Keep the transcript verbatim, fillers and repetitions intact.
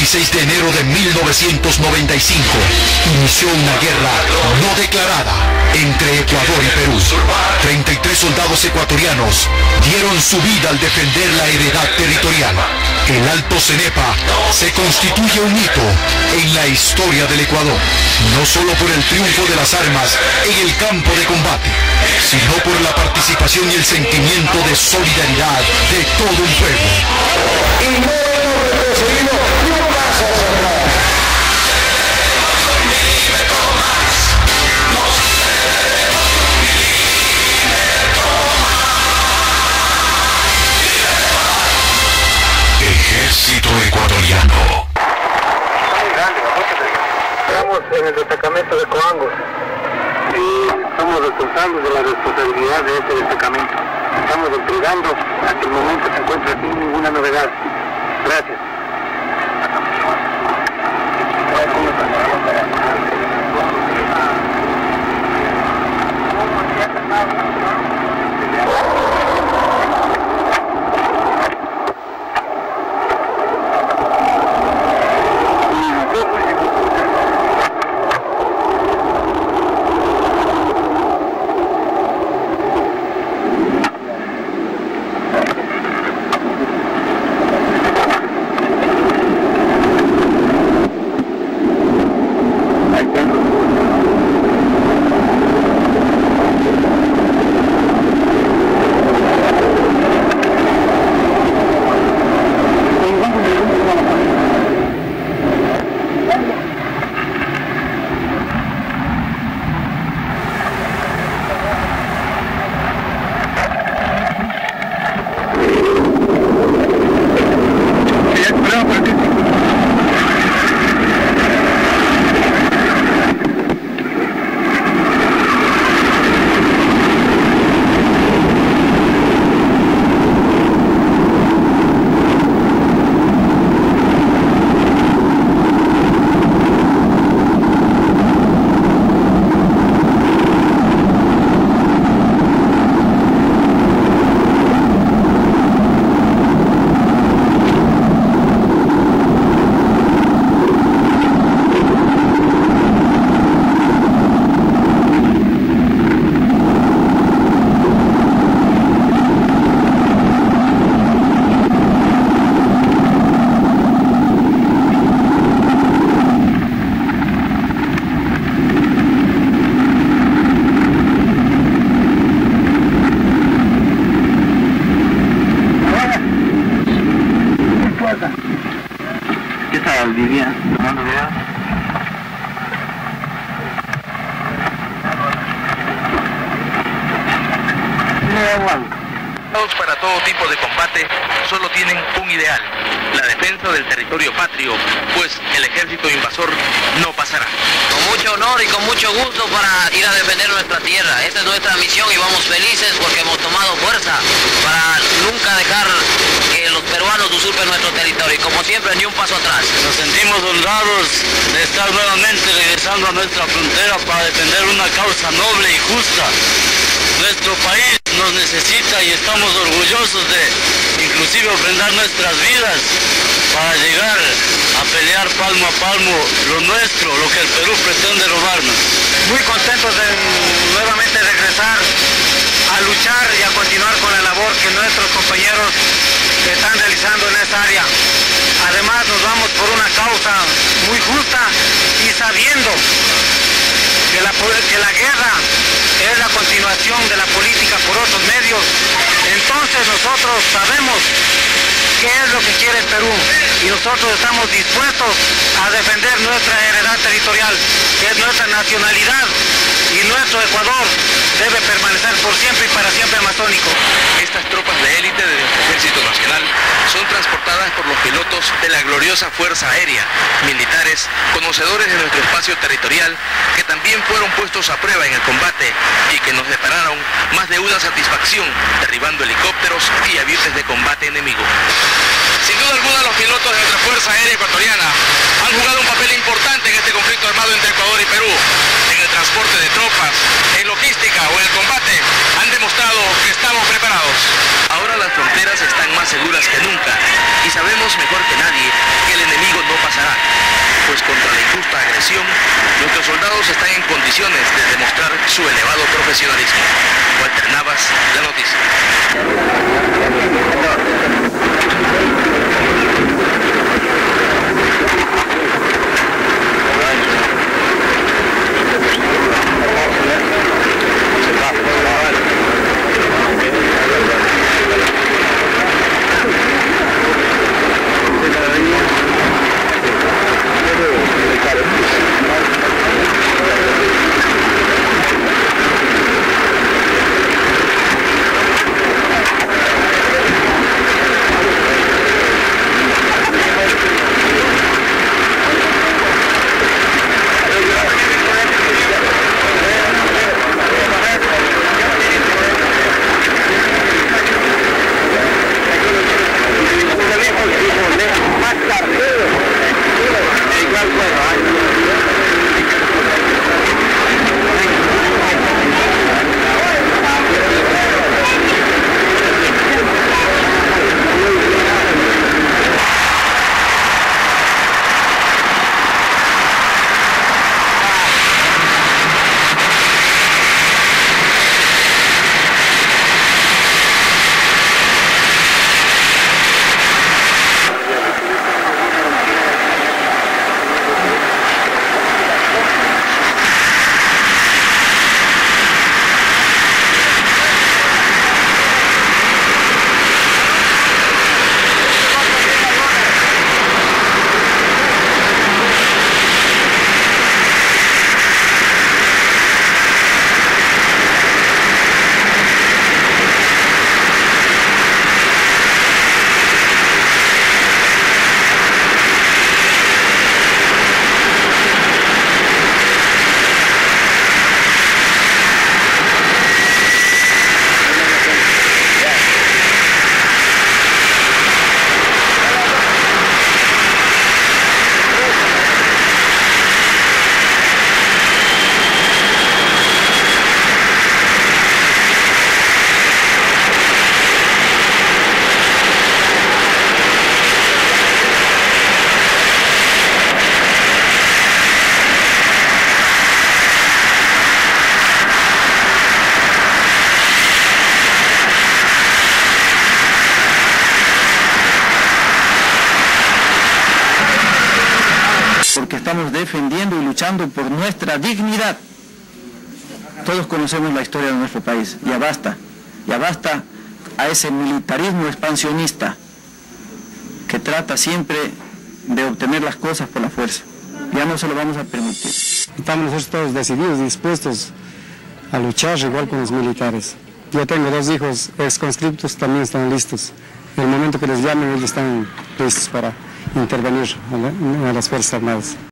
veintiséis de enero de mil novecientos noventa y cinco, inició una guerra no declarada entre Ecuador y Perú. treinta y tres soldados ecuatorianos dieron su vida al defender la heredad territorial. El Alto Cenepa se constituye un hito en la historia del Ecuador, no solo por el triunfo de las armas en el campo de combate, sino por la participación y el sentimiento de solidaridad de todo un pueblo. Y no hemos retrocedido ni un paso atrás. Ejército ecuatoriano. Estamos en el destacamento de Coangos y somos responsables de la responsabilidad de este destacamento. Estamos entregando, hasta el momento se encuentra sin ninguna novedad. Gracias. Vivía tomando videos. Para todo tipo de combate solo tienen un ideal, la defensa del territorio patrio, pues el ejército invasor no pasará. Con mucho honor y con mucho gusto para ir a defender nuestra tierra. Esta es nuestra misión y vamos felices porque hemos tomado fuerza para nunca dejar que los peruanos usurpen nuestro territorio y como siempre ni un paso atrás. Nos sentimos honrados de estar nuevamente regresando a nuestra frontera para defender una causa noble y justa. Nuestro país nos necesita y estamos orgullosos de inclusive ofrendar nuestras vidas para llegar a pelear palmo a palmo lo nuestro, lo que el Perú pretende robarnos. Muy contentos de nuevamente regresar a luchar y a continuar con la labor que nuestros compañeros están realizando en esta área. Además nos vamos por una causa muy justa y sabiendo que la, que la guerra es la continuación de la política por otros medios, entonces nosotros sabemos qué es lo que quiere el Perú y nosotros estamos dispuestos a defender nuestra heredad territorial, que es nuestra nacionalidad, y nuestro Ecuador debe permanecer por siempre y para siempre amazónico. Estas tropas de élite de nuestro Ejército Nacional son transportadas por los pilotos de la gloriosa Fuerza Aérea, militares, conocedores de nuestro espacio territorial, que también fueron puestos a prueba en el combate y que nos depararon más de una satisfacción, derribando helicópteros y aviones de combate enemigo. Sin duda alguna, los pilotos de nuestra Fuerza Aérea Ecuatoriana han jugado un papel importante en este conflicto armado entre Ecuador y Perú. En el transporte de tropas, en logística o en el combate, han demostrado que estamos preparados. Ahora las fronteras están más seguras que nunca y sabemos mejor que nadie que el enemigo no pasará condiciones de demostrar su elevado profesionalismo. Walter Navas, La Porque estamos defendiendo y luchando por nuestra dignidad. Todos conocemos la historia de nuestro país. Ya basta, ya basta a ese militarismo expansionista que trata siempre de obtener las cosas por la fuerza. Ya no se lo vamos a permitir. Estamos nosotros todos decididos y dispuestos a luchar igual con los militares. Yo tengo dos hijos exconscriptos, también están listos. En el momento que les llamen, ellos están listos para intervenir a, la, a las Fuerzas Armadas.